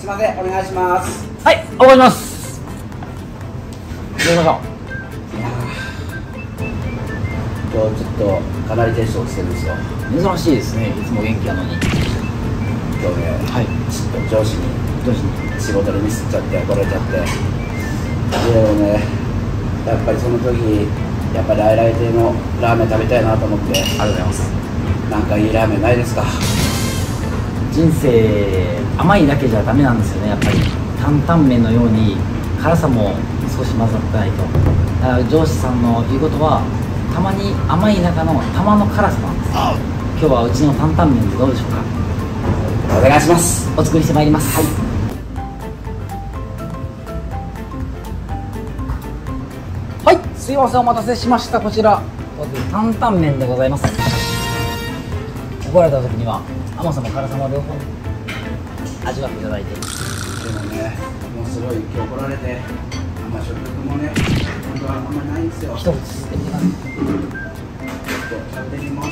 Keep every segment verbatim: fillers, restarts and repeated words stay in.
すみません、お願いします。 はい、わかります。行きましょう。 いやー、今日ちょっとかなりテンション落ちてるんですよ。 珍しいですね、いつも元気なのに。 今日ね、 はい、 ちょっと上司に上司に仕事でミスっちゃって怒られちゃって、でもね、やっぱりその時やっぱり来来亭のラーメン食べたいなと思って。 ありがとうございます。 なんかいいラーメンないですか？ 人生甘いだけじゃダメなんですよね。やっぱり担々麺のように辛さも少し混ざってないと。だから上司さんの言うことはたまに甘い中の玉の辛さなんです。今日はうちの担々麺でどうでしょうか？ お願いします。 お作りしてまいります。はい、はい、すいません、お待たせしました。こちら担々麺でございます。怒られた時には甘さも辛さも両方味わっていただいて。 でもね、もうすごい今日来られて、あんま食欲もね、本当はあんまりないんですよ。 一口吸ってみてください。 ちょっと食べてみます。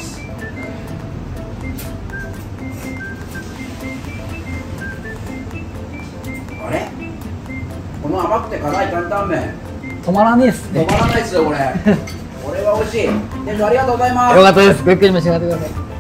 あれ、この甘くて辛い担々麺止まらねえっすね。 止まらないですよこれ。これは美味しい。店長ありがとうございます。 よかったです。ごゆっくり召し上がってください。